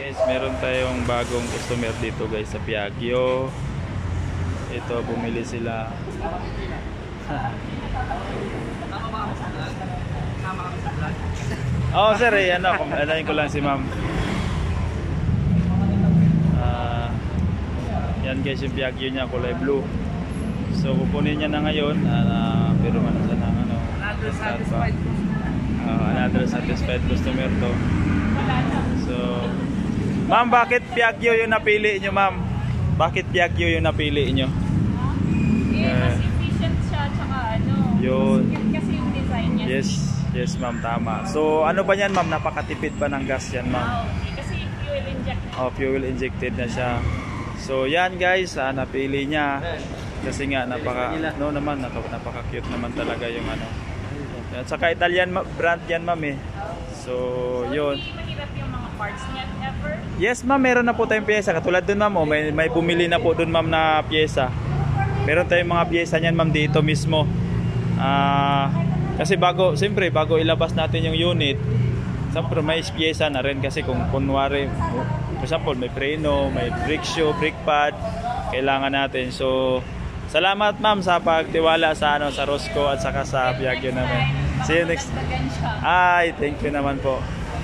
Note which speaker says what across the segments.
Speaker 1: Guys, meron tayong bagong customer dito guys sa Piaggio. Ito, bumili sila. Oh sir, alayin ko lang si ma'am. Yan guys yung Piaggio niya, kulay blue. So kukunin niya na ngayon. Pero ano sa nang ano, another satisfied customer to. So ma'am, bakit Piaggio yung napili nyo ma'am? Bakit Piaggio yung napili nyo?
Speaker 2: Mas efficient siya, tsaka ano,
Speaker 1: yun.
Speaker 2: Kasi yung design niya.
Speaker 1: Yes ma'am, tama. So ano ba yan ma'am? Napakatipid pa ng gas yan ma'am.
Speaker 2: Kasi fuel injected.
Speaker 1: Fuel injected na siya. So yan guys, napili niya. Kasi nga napaka-cute naman talaga yung ano. At saka Italian brand yan ma'am eh. So yun.
Speaker 2: Mahirap yung mga parts niya ever?
Speaker 1: Yes ma'am, meron na po tayong pyesa. Katulad dun ma'am, may bumili na po dun ma'am na pyesa. Meron tayong mga pyesa niyan ma'am dito mismo. Kasi bago ilabas natin yung unit, siyempre may pyesa na rin kasi kung kunwari, for example, may preno, may brake shoe, brake pad, kailangan natin. So, salamat ma'am sa pagtiwala sa Rosco at saka sa Piaggio namin. See you next. Ay, thank you naman po.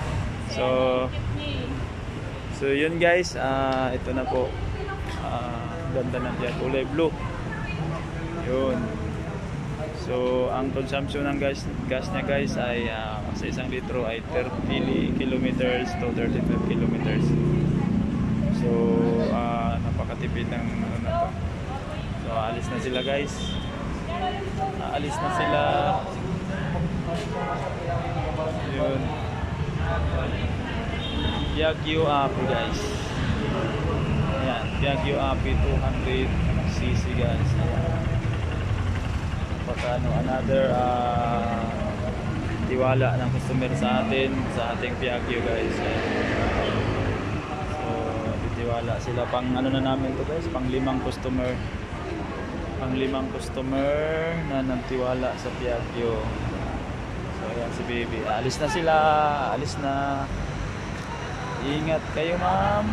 Speaker 1: So yun guys, ito na po. Ganda ng Piaggio, kulay blue. Yun. So ang consumption ng gas niya guys ay sa isang litro ay 30 kilometers to 35 kilometers. So napakatipid ng ano na to. So alis na sila guys. Alis na sila. Yun. Piaggio Api guys. Ayan, Piaggio Api 200cc guys. Another tiwala ng customer sa atin, sa ating Piaggio guys. So titiwala sila pang ano na namin to guys, pang limang customer na nagtiwala sa Piaggio. So ayan si baby, alis na sila, alis na. Ingat kayo ma'am.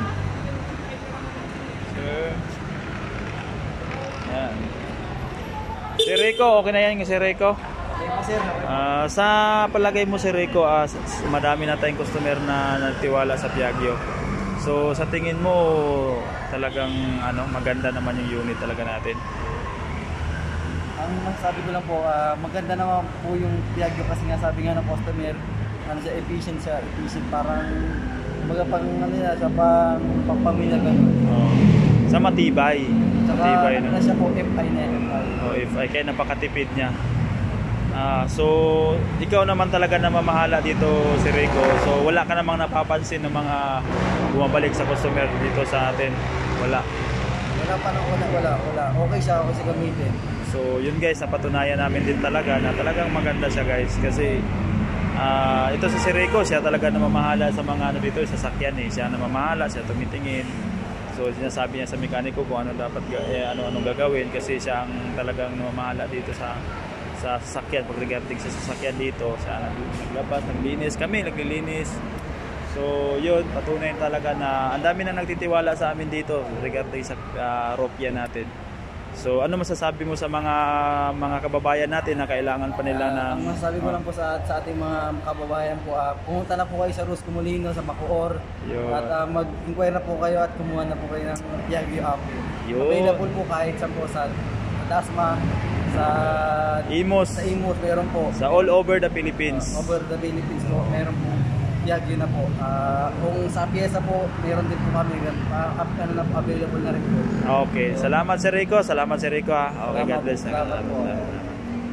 Speaker 1: Sir. Ayan. Si Rico, okay na yan si Rico? Sa palagay mo si Rico, madami na tayong customer na nagtiwala sa Piaggio. So sa tingin mo talagang maganda naman yung unit talaga natin?
Speaker 3: Ang masasabi ko lang po, maganda naman po yung Piaggio kasi nga sabi nga ng customer, efficient siya, parang sa pangpamilya ganun.
Speaker 1: Sa matibay.
Speaker 3: Matibay na siya po, FI na
Speaker 1: FI, kaya napakatipid niya. So ikaw naman talaga na mamahala dito si Rico. So wala ka namang napapansin ng mga bumabalik sa customer dito sa atin? Wala. Wala. Okay siya gamitin. So yun guys, napatunayan namin din talaga na talagang maganda siya guys. Kasi ito si Rico, siya talaga namamahala sa mga dito, sa sasakyan eh. Siya namamahala, siya tumitingin. So sinasabi niya sa mekaniko kung ano dapat anong gagawin kasi siya ang talagang namamahala dito sa sasakyan. Pag regarding sa sasakyan dito, siya naglabas, naglinis, kami naglilinis. So yun, patunay talaga na ang dami na nagtitiwala sa amin dito regarding sa Ropia natin. So ano masasabi mo sa mga kababayan natin na kailangan pa nila ng...
Speaker 3: Ang masasabi ko lang po sa ating mga kababayan po, pumunta na po kayo sa Rosco Molino, sa Bacoor. At mag-inquire na po kayo at kumuha na po kayo ng Piaggio Api. Available po kahit saan po sa Dasma, sa Imus, meron po.
Speaker 1: Sa all over the Philippines.
Speaker 3: Over the Philippines po, meron po. Piaggio na po. Kung sa pyesa po, meron din po kami available na rin po.
Speaker 1: Okay, salamat Sir Rico. Okay, God bless.